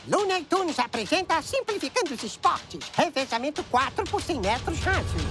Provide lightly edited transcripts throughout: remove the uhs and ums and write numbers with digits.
Looney Tunes apresenta Simplificando os Esportes. Revezamento 4 por 100 metros rasos.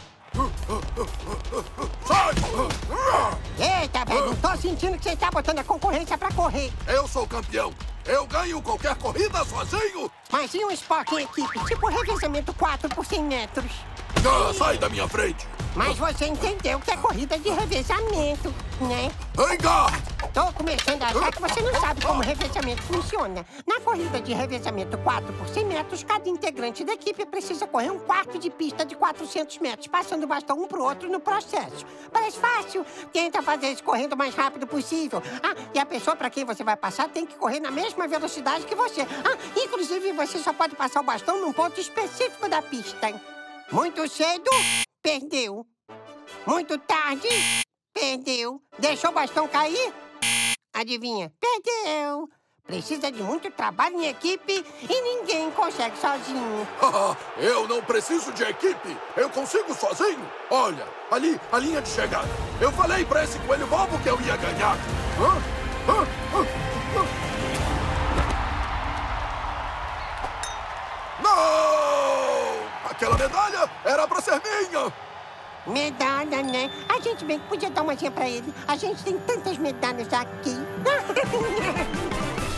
Sai! Eita, velho, tô sentindo que você tá botando a concorrência pra correr. Eu sou campeão. Eu ganho qualquer corrida sozinho. Mas e um esporte em equipe, tipo revezamento 4 por 100 metros? Sai da minha frente. Mas você entendeu que é corrida de revezamento, né? Venga! Tô começando a achar que você não sabe como revezamento funciona. Na corrida de revezamento 4 por 100 metros, cada integrante da equipe precisa correr um quarto de pista de 400 metros, passando o bastão um pro outro no processo. Parece fácil. Tenta fazer isso correndo o mais rápido possível. E a pessoa para quem você vai passar tem que correr na mesma velocidade que você. Inclusive, você só pode passar o bastão num ponto específico da pista. Muito cedo, perdeu. Muito tarde, perdeu. Deixou o bastão cair? Adivinha? Perdeu. Precisa de muito trabalho em equipe e ninguém consegue sozinho. Eu não preciso de equipe. Eu consigo sozinho. Olha, ali, a linha de chegada. Eu falei pra esse coelho bobo que eu ia ganhar. Não! Aquela medalha era pra ser minha. Medalha, né? A gente bem que podia dar uma pra ele. A gente tem tantas medalhas aqui.